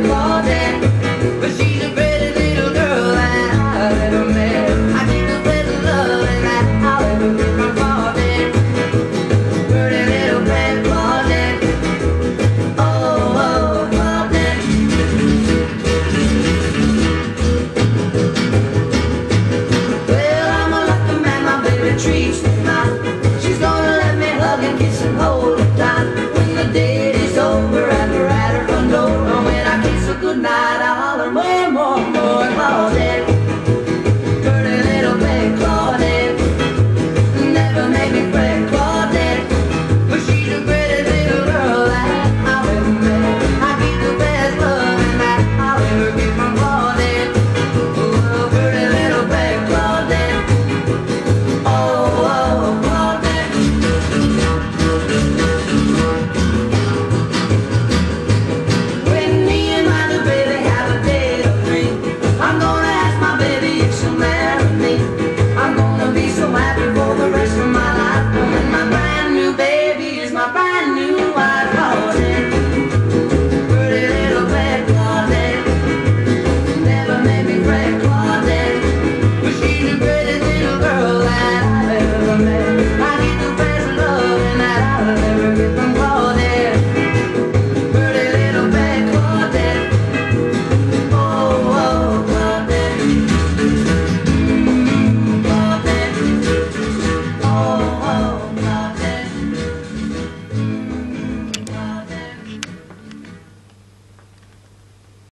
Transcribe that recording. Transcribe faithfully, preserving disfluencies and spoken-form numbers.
friend Claudette, but she's a pretty little girl that I've ever met. I keep the best of love and that I'll ever get from Claudette. Pretty little friend Claudette. Oh, oh, Claudette. Well, I'm a lucky man, my baby treats me fine. She's gonna let me hug and kiss and hold her tight. When the date is over and we're at her front door, and when I kiss her goodnight, I holler more and more.